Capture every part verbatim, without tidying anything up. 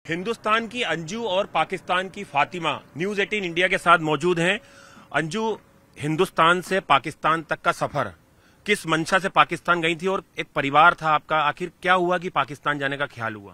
हिंदुस्तान की अंजू और पाकिस्तान की फातिमा न्यूज अठारह इंडिया के साथ मौजूद हैं। अंजू, हिंदुस्तान से पाकिस्तान तक का सफर, किस मंशा से पाकिस्तान गई थी और एक परिवार था आपका, आखिर क्या हुआ कि पाकिस्तान जाने का ख्याल हुआ?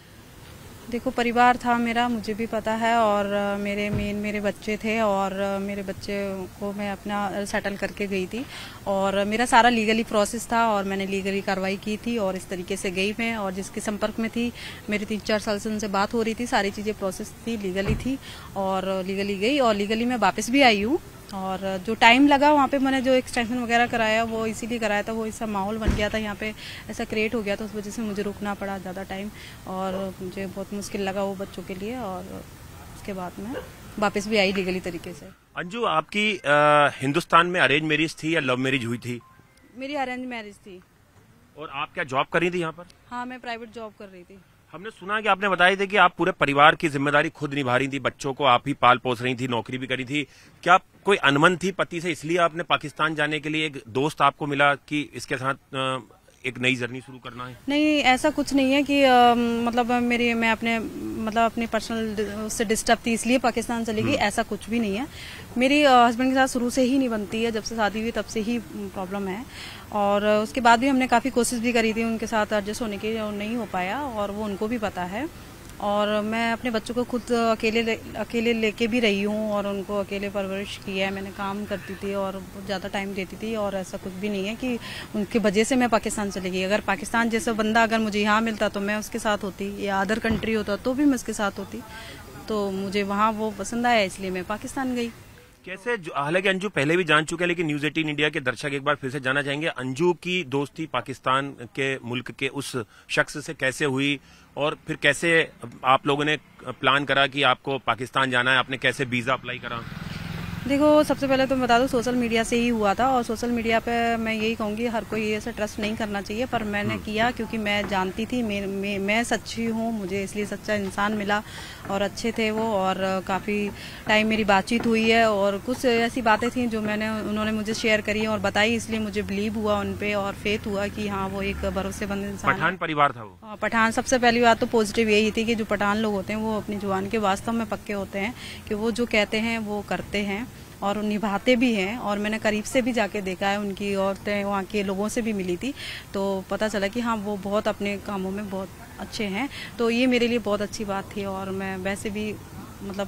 देखो, परिवार था मेरा, मुझे भी पता है, और मेरे मेन मेरे बच्चे थे, और मेरे बच्चे को मैं अपना सेटल करके गई थी, और मेरा सारा लीगली प्रोसेस था, और मैंने लीगली कार्रवाई की थी, और इस तरीके से गई मैं, और जिसके संपर्क में थी मेरी तीन चार साल से उनसे बात हो रही थी, सारी चीज़ें प्रोसेस थी, लीगली थी, और लीगली गई, और लीगली मैं वापस भी आई हूँ। और जो टाइम लगा वहाँ पे मैंने जो एक्सटेंशन वगैरह कराया वो इसीलिए कराया था, वो ऐसा माहौल बन गया था यहाँ पे, ऐसा क्रिएट हो गया था, उस वजह से मुझे रुकना पड़ा ज़्यादा टाइम, और मुझे बहुत मुश्किल लगा वो बच्चों के लिए, और उसके बाद मैं वापस भी आई लीगली तरीके से। अंजू, आपकी आ, हिंदुस्तान में अरेंज मैरिज थी या लव मैरिज हुई थी? मेरी अरेंज मैरिज थी। और आप क्या जॉब कर रही थी यहाँ पर? हाँ, मैं प्राइवेट जॉब कर रही थी। हमने सुना कि आपने बताया था कि आप पूरे परिवार की जिम्मेदारी खुद निभा रही थी, बच्चों को आप ही पाल पोस रही थी, नौकरी भी करी थी। क्या कोई अनबन थी पति से, इसलिए आपने पाकिस्तान जाने के लिए एक दोस्त आपको मिला कि इसके साथ एक नई जर्नी शुरू करना है? नहीं, ऐसा कुछ नहीं है कि आ, मतलब मेरी मैं अपने मतलब अपनी पर्सनल उससे डिस्टर्ब थी इसलिए पाकिस्तान चली गई, ऐसा कुछ भी नहीं है। मेरी हस्बैंड के साथ शुरू से ही नहीं बनती है, जब से शादी हुई तब से ही प्रॉब्लम है, और उसके बाद भी हमने काफ़ी कोशिश भी करी थी उनके साथ एडजस्ट होने की, और नहीं हो पाया, और वो उनको भी पता है। और मैं अपने बच्चों को खुद अकेले ले, अकेले लेके भी रही हूँ, और उनको अकेले परवरिश की है। मैंने काम करती थी और बहुत ज़्यादा टाइम देती थी, और ऐसा कुछ भी नहीं है कि उनकी वजह से मैं पाकिस्तान चली गई। अगर पाकिस्तान जैसा बंदा अगर मुझे यहाँ मिलता तो मैं उसके साथ होती, या अदर कंट्री होता तो भी मैं उसके साथ होती, तो मुझे वहाँ वो पसंद आया इसलिए मैं पाकिस्तान गई। कैसे, हालांकि अंजू पहले भी जान चुके हैं, लेकिन न्यूज अठारह इंडिया के दर्शक एक बार फिर से जानना चाहेंगे, अंजू की दोस्ती पाकिस्तान के मुल्क के उस शख्स से कैसे हुई, और फिर कैसे आप लोगों ने प्लान करा कि आपको पाकिस्तान जाना है, आपने कैसे वीजा अप्लाई करा? देखो, सबसे पहले तो मैं बता दूं, सोशल मीडिया से ही हुआ था, और सोशल मीडिया पे मैं यही कहूँगी हर कोई ऐसा ट्रस्ट नहीं करना चाहिए, पर मैंने किया क्योंकि मैं जानती थी मैं, मैं, मैं सच्ची हूँ, मुझे इसलिए सच्चा इंसान मिला, और अच्छे थे वो, और काफ़ी टाइम मेरी बातचीत हुई है, और कुछ ऐसी बातें थी जो मैंने उन्होंने मुझे शेयर करी और बताई, इसलिए मुझे बिलीव हुआ उन पर, और फेथ हुआ कि हाँ वो एक भरोसेमंद इंसान। पठान परिवार था वो? पठान। सबसे पहली बात तो पॉजिटिव यही थी कि जो पठान लोग होते हैं वो अपनी जुबान के वास्तव में पक्के होते हैं, कि वो जो कहते हैं वो करते हैं और निभाते भी हैं। और मैंने करीब से भी जाके देखा है, उनकी औरतें वहाँ के लोगों से भी मिली थी, तो पता चला कि हाँ वो बहुत अपने कामों में बहुत अच्छे हैं, तो ये मेरे लिए बहुत अच्छी बात थी, और मैं वैसे भी मतलब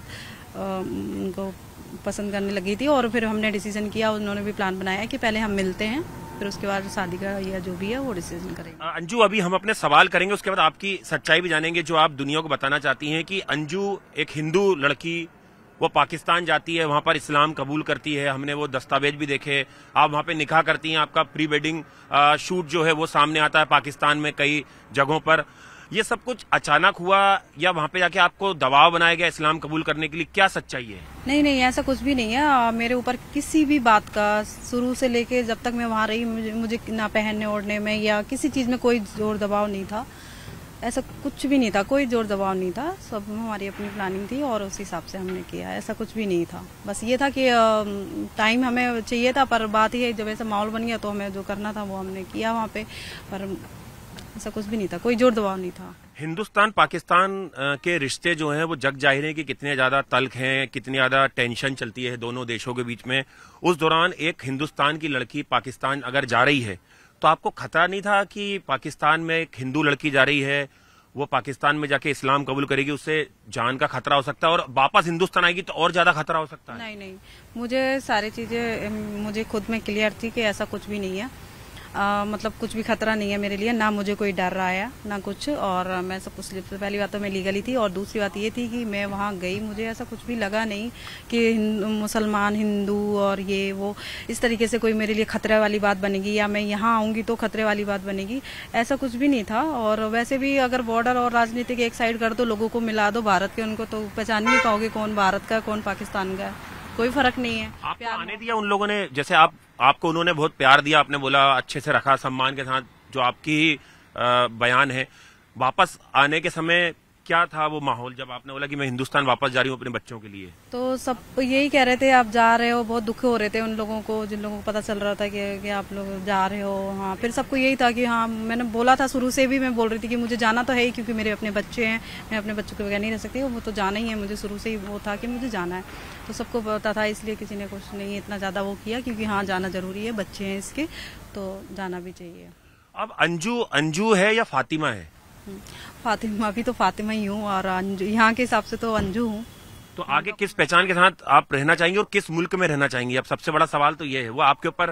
उनको पसंद करने लगी थी। और फिर हमने डिसीजन किया, उन्होंने भी प्लान बनाया कि पहले हम मिलते हैं, फिर उसके बाद शादी का या जो भी है वो डिसीजन करेंगे। अंजू, अभी हम अपने सवाल करेंगे, उसके बाद आपकी सच्चाई भी जानेंगे जो आप दुनिया को बताना चाहती हैं कि अंजू एक हिंदू लड़की, वो पाकिस्तान जाती है, वहां पर इस्लाम कबूल करती है, हमने वो दस्तावेज भी देखे, आप वहां पे निकाह करती हैं, आपका प्री वेडिंग शूट जो है वो सामने आता है पाकिस्तान में कई जगहों पर। ये सब कुछ अचानक हुआ या वहां पे जाके आपको दबाव बनाया गया इस्लाम कबूल करने के लिए, क्या सच्चाई है? नहीं नहीं, ऐसा कुछ भी नहीं है। मेरे ऊपर किसी भी बात का शुरू से लेके जब तक मैं वहां रही, मुझे, मुझे ना पहनने ओढ़ने में या किसी चीज में कोई जोर दबाव नहीं था, ऐसा कुछ भी नहीं था, कोई जोर दबाव नहीं था, सब हमारी अपनी प्लानिंग थी और उस हिसाब से हमने किया, ऐसा कुछ भी नहीं था। बस ये था कि टाइम हमें चाहिए था, पर बात ये जब ऐसा माहौल बन गया तो हमें जो करना था वो हमने किया वहाँ पे, पर ऐसा कुछ भी नहीं था, कोई जोर दबाव नहीं था। हिंदुस्तान पाकिस्तान के रिश्ते जो हैं वो जग जाहिर है कि कितने ज्यादा तल्ख हैं, कितनी ज्यादा टेंशन चलती है दोनों देशों के बीच में। उस दौरान एक हिंदुस्तान की लड़की पाकिस्तान अगर जा रही है तो आपको खतरा नहीं था कि पाकिस्तान में एक हिंदू लड़की जा रही है, वो पाकिस्तान में जाके इस्लाम कबूल करेगी, उससे जान का खतरा हो सकता है, और वापस हिंदुस्तान आएगी तो और ज्यादा खतरा हो सकता है? नहीं नहीं, मुझे सारी चीजें मुझे खुद में क्लियर थी कि ऐसा कुछ भी नहीं है, आ, मतलब कुछ भी खतरा नहीं है मेरे लिए, ना मुझे कोई डर आया ना कुछ, और मैं सब कुछ, पहली बात तो मैं लीगली थी, और दूसरी बात ये थी कि मैं वहाँ गई, मुझे ऐसा कुछ भी लगा नहीं कि मुसलमान हिंदू और ये वो इस तरीके से कोई मेरे लिए खतरे वाली बात बनेगी, या मैं यहाँ आऊँगी तो खतरे वाली बात बनेगी, ऐसा कुछ भी नहीं था। और वैसे भी अगर बॉर्डर और राजनीति के एक साइड कर दो, लोगों को मिला दो भारत के, उनको तो पहचान नहीं पाओगे कौन भारत का कौन पाकिस्तान का, कोई फर्क नहीं है। आपको आने दिया उन लोगों ने, जैसे आप आपको उन्होंने बहुत प्यार दिया, आपने बोला अच्छे से रखा सम्मान के साथ, जो आपकी ही बयान है, वापस आने के समय क्या था वो माहौल जब आपने बोला कि मैं हिंदुस्तान वापस जा रही हूँ अपने बच्चों के लिए? तो सब यही कह रहे थे आप जा रहे हो, बहुत दुख हो रहे थे उन लोगों को जिन लोगों को पता चल रहा था कि, कि आप लोग जा रहे हो। हाँ, फिर सबको यही था कि हाँ, मैंने बोला था शुरू से भी, मैं बोल रही थी कि मुझे जाना तो है ही, क्योंकि मेरे अपने बच्चे हैं, मैं अपने बच्चों के बगैर नहीं रह सकती, वो तो जाना ही है, मुझे शुरू से ही वो था कि मुझे जाना है। तो सबको पता था, इसलिए किसी ने कुछ नहीं इतना ज्यादा वो किया, क्योंकि हाँ जाना जरूरी है, बच्चे हैं इसके, तो जाना भी चाहिए। अब अंजू अंजू है या फातिमा है? फातिमा भी तो फातिमा ही हूँ, और अंजू यहाँ के हिसाब से तो अंजू हूँ। तो आगे किस पहचान के साथ आप रहना चाहेंगे और किस मुल्क में रहना चाहेंगे? अब सबसे बड़ा सवाल तो ये है, वो आपके ऊपर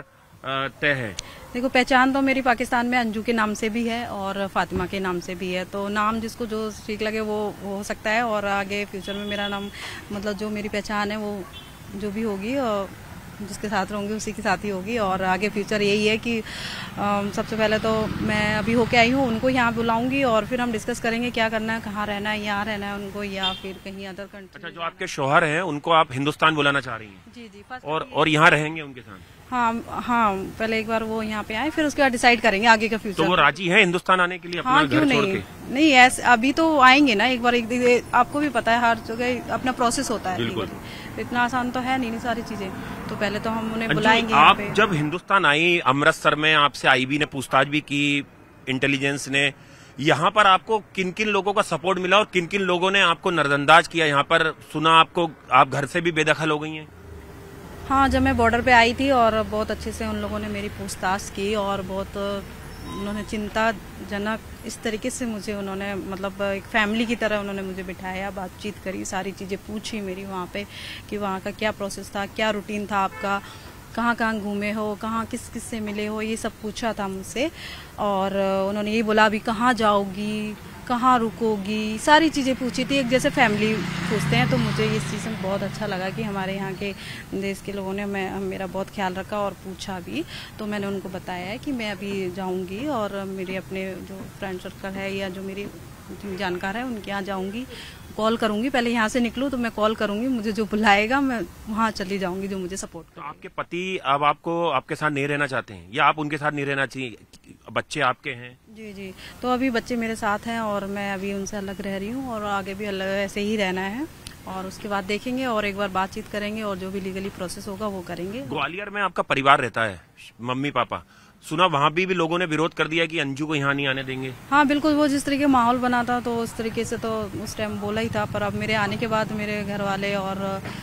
तय है। देखो, पहचान तो मेरी पाकिस्तान में अंजू के नाम से भी है और फातिमा के नाम से भी है, तो नाम जिसको जो ठीक लगे वो हो सकता है। और आगे फ्यूचर में मेरा नाम, मतलब जो मेरी पहचान है वो जो भी होगी, और जिसके साथ रहूंगी उसी के साथ ही होगी। और आगे फ्यूचर यही है कि आ, सबसे पहले तो मैं अभी होके आई हूँ, उनको यहाँ बुलाऊंगी और फिर हम डिस्कस करेंगे क्या करना है, कहाँ रहना है, यहाँ रहना है उनको या फिर कहीं अदर कंट्री। अच्छा, जो आपके शौहर हैं उनको आप हिंदुस्तान बुलाना चाह रही हैं? जी जी। और और यहाँ रहेंगे उनके साथ? हाँ हाँ, पहले एक बार वो यहाँ पे आए, फिर उसके बाद डिसाइड करेंगे आगे का फ्यूचर। तो वो राजी है हिंदुस्तान आने के लिए अपना हाँ, घर छोड़ नहीं? के? नहीं, ऐसे अभी तो आएंगे ना एक बार, एक आपको भी पता है हर जगह अपना प्रोसेस होता है, इतना आसान तो है नहीं, नहीं सारी चीजें, तो पहले तो हम उन्हें बुलाएंगे। आप जब हिंदुस्तान आई, अमृतसर में आपसे आईबी ने पूछताछ भी की, इंटेलिजेंस ने, यहाँ पर आपको किन किन लोगों का सपोर्ट मिला और किन किन लोगों ने आपको नजरअंदाज किया? यहाँ पर सुना आपको आप घर से भी बेदखल हो गई हैं? हाँ, जब मैं बॉर्डर पे आई थी और बहुत अच्छे से उन लोगों ने मेरी पूछताछ की और बहुत उन्होंने चिंताजनक इस तरीके से मुझे उन्होंने, मतलब एक फैमिली की तरह उन्होंने मुझे बिठाया, बातचीत करी, सारी चीज़ें पूछी मेरी वहाँ पे कि वहाँ का क्या प्रोसेस था, क्या रूटीन था आपका, कहाँ कहाँ घूमे हो, कहाँ किस किस से मिले हो, ये सब पूछा था मुझसे। और उन्होंने ये बोला अभी कहाँ जाओगी, कहाँ रुकोगी, सारी चीज़ें पूछी थी, एक जैसे फैमिली पूछते हैं। तो मुझे इस चीज़ में बहुत अच्छा लगा कि हमारे यहाँ के देश के लोगों ने मैं मेरा बहुत ख्याल रखा और पूछा भी। तो मैंने उनको बताया है कि मैं अभी जाऊँगी और मेरे अपने जो फ्रेंड सर्कल है या जो मेरी जानकार है उनके यहाँ जाऊँगी, कॉल करूंगी, पहले यहाँ से निकलूँ तो मैं कॉल करूंगी, मुझे जो बुलाएगा मैं वहाँ चली जाऊंगी, जो मुझे सपोर्ट करेगा। तो आपके पति अब आपको आपके साथ नहीं रहना चाहते हैं या आप उनके साथ नहीं रहना चाहिए? बच्चे आपके हैं? जी जी, तो अभी बच्चे मेरे साथ हैं और मैं अभी उनसे अलग रह रही हूँ और आगे भी अलग ऐसे ही रहना है। और उसके बाद देखेंगे और एक बार बातचीत करेंगे और जो भी लीगली प्रोसेस होगा वो करेंगे। ग्वालियर में आपका परिवार रहता है, मम्मी पापा, सुना वहाँ भी, भी लोगों ने विरोध कर दिया कि अंजू को यहाँ नहीं आने देंगे? हाँ बिल्कुल, वो जिस तरीके माहौल बना था तो उस तरीके से तो उस टाइम बोला ही था, पर अब मेरे आने के बाद मेरे घर वाले और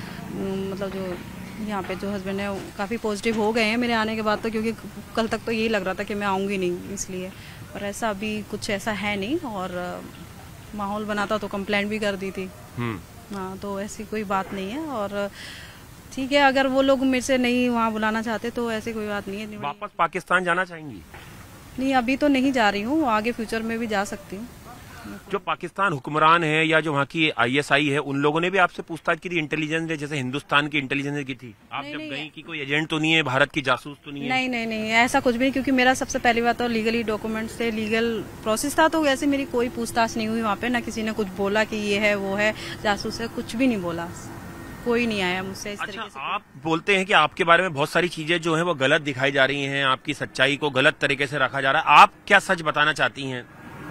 मतलब जो यहाँ पे जो हस्बैंड है काफ़ी पॉजिटिव हो गए हैं मेरे आने के बाद, तो क्योंकि कल तक तो यही लग रहा था कि मैं आऊँगी नहीं, इसलिए। पर ऐसा अभी कुछ ऐसा है नहीं, और माहौल बना था तो कंप्लेंट भी कर दी थी। हाँ, तो ऐसी कोई बात नहीं है और ठीक है, अगर वो लोग मेरे से नहीं वहाँ बुलाना चाहते तो ऐसी कोई बात नहीं है। वापस पाकिस्तान जाना चाहेंगी? नहीं, अभी तो नहीं जा रही हूँ, आगे फ्यूचर में भी जा सकती हूँ। जो पाकिस्तान हुक्मरान है या जो वहाँ की आईएसआई है, उन लोगों ने भी आपसे पूछताछ की थी इंटेलिजेंस ने, जैसे हिंदुस्तान की इंटेलिजेंस ने की थी? आप जब गई कि कोई एजेंट तो नहीं है, भारत की जासूस तो नहीं है? नहीं नहीं नहीं, ऐसा कुछ भी नहीं, क्योंकि मेरा सबसे पहली बात तो लीगली डॉक्यूमेंट्स थे, लीगल प्रोसेस था, तो वैसे मेरी कोई पूछताछ नहीं हुई वहाँ पे, ना किसी ने कुछ बोला कि ये है वो है जासूस है, कुछ भी नहीं बोला, कोई नहीं आया मुझसे इस अच्छा, तरीके से। आप बोलते हैं कि आपके बारे में बहुत सारी चीजें जो हैं वो गलत दिखाई जा रही हैं, आपकी सच्चाई को गलत तरीके से रखा जा रहा है, आप क्या सच बताना चाहती हैं?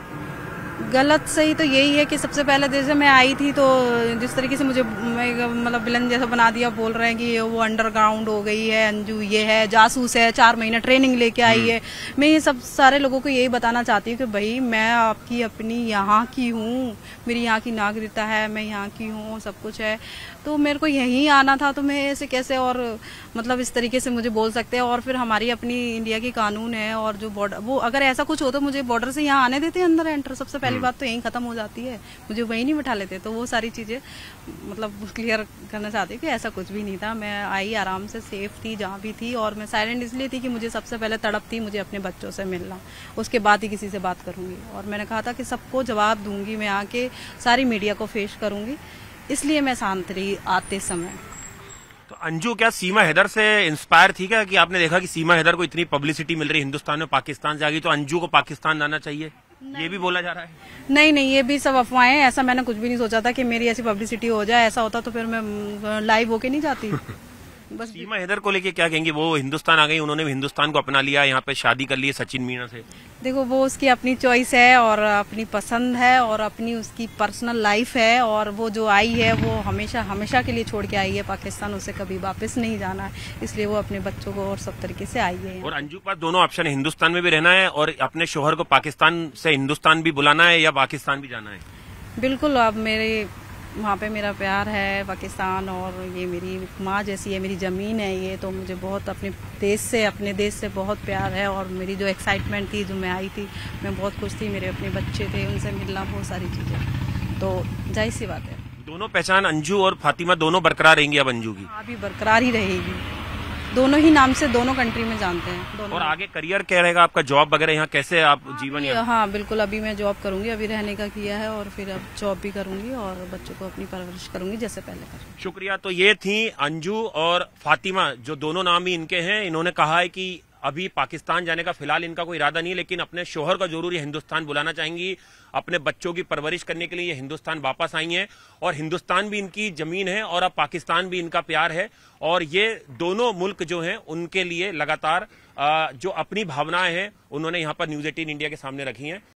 गलत सही तो यही है कि सबसे पहले जैसे मैं आई थी तो जिस तरीके से मुझे मतलब विलन जैसा बना दिया, बोल रहे हैं कि वो अंडरग्राउंड हो गई है अंजू, ये है जासूस है, चार महीने ट्रेनिंग लेके आई है। मैं ये सब सारे लोगों को यही बताना चाहती हूँ कि भाई मैं आपकी अपनी यहाँ की हूँ, मेरी यहाँ की नागरिकता है, मैं यहाँ की हूँ, सब कुछ है, तो मेरे को यहीं आना था, तो मैं ऐसे कैसे और मतलब इस तरीके से मुझे बोल सकते हैं। और फिर हमारी अपनी इंडिया की कानून है और जो बॉर्डर, वो अगर ऐसा कुछ हो तो मुझे बॉर्डर से यहाँ आने देते हैं अंदर एंटर, सबसे पहली बात तो यहीं खत्म हो जाती है, मुझे वहीं नहीं बिठा लेते। तो वो सारी चीजें मतलब क्लियर करना चाहती हूँ कि ऐसा कुछ भी नहीं था, मैं आई आराम से सेफ थी जहाँ भी थी, और मैं साइलेंट इसलिए थी कि मुझे सबसे पहले तड़प थी मुझे अपने बच्चों से मिलना, उसके बाद ही किसी से बात करूंगी। और मैंने कहा था कि सबको जवाब दूंगी मैं, आके सारी मीडिया को फेस करूंगी, इसलिए मैं शांत रही आते समय। तो अंजू क्या सीमा हैदर से इंस्पायर थी क्या, कि आपने देखा कि सीमा हैदर को इतनी पब्लिसिटी मिल रही हिंदुस्तान में, पाकिस्तान से आ गई, तो अंजू को पाकिस्तान जाना चाहिए, ये भी बोला जा रहा है? नहीं नहीं, ये भी सब अफवाहें हैं, ऐसा मैंने कुछ भी नहीं सोचा था कि मेरी ऐसी पब्लिसिटी हो जाए, ऐसा होता तो फिर मैं लाइव होके नहीं जाती। बस सीमा हैदर को लेके क्या कहेंगे? वो हिंदुस्तान आ गई, उन्होंने भी हिंदुस्तान को अपना लिया, यहाँ पे शादी कर ली है सचिन मीना से। देखो, वो उसकी अपनी चॉइस है और अपनी पसंद है और अपनी उसकी पर्सनल लाइफ है, और वो जो आई है वो हमेशा हमेशा के लिए छोड़ के आई है पाकिस्तान, उसे कभी वापस नहीं जाना है, इसलिए वो अपने बच्चों को और सब तरीके से आई है। और अंजू पास दोनों ऑप्शन है, हिंदुस्तान में भी रहना है और अपने शोहर को पाकिस्तान से हिंदुस्तान भी बुलाना है या पाकिस्तान भी जाना है। बिल्कुल, अब मेरे वहाँ पे मेरा प्यार है पाकिस्तान, और ये मेरी माँ जैसी है, मेरी ज़मीन है ये, तो मुझे बहुत अपने देश से अपने देश से बहुत प्यार है। और मेरी जो एक्साइटमेंट थी, जो मैं आई थी, मैं बहुत खुश थी, मेरे अपने बच्चे थे, उनसे मिलना, बहुत सारी चीज़ें, तो जाहिर सी बात है। दोनों पहचान अंजू और फातिमा दोनों बरकरार रहेंगी अब अंजू की? हाँ, अभी बरकरार ही रहेगी, दोनों ही नाम से दोनों कंट्री में जानते हैं दोनों। और आगे करियर क्या रहेगा आपका, जॉब वगैरह यहाँ कैसे आप जीवन? यहाँ हाँ बिल्कुल, अभी मैं जॉब करूंगी, अभी रहने का किया है, और फिर अब जॉब भी करूंगी और बच्चों को अपनी परवरिश करूंगी जैसे पहले कर। शुक्रिया। तो ये थी अंजू और फातिमा, जो दोनों नाम ही इनके हैं। इन्होंने कहा है कि अभी पाकिस्तान जाने का फिलहाल इनका कोई इरादा नहीं है, लेकिन अपने शोहर का जरूर ये हिंदुस्तान बुलाना चाहेंगी। अपने बच्चों की परवरिश करने के लिए ये हिंदुस्तान वापस आई हैं, और हिंदुस्तान भी इनकी जमीन है और अब पाकिस्तान भी इनका प्यार है। और ये दोनों मुल्क जो हैं उनके लिए लगातार जो अपनी भावनाएं हैं उन्होंने यहाँ पर न्यूज एटीन इंडिया के सामने रखी हैं।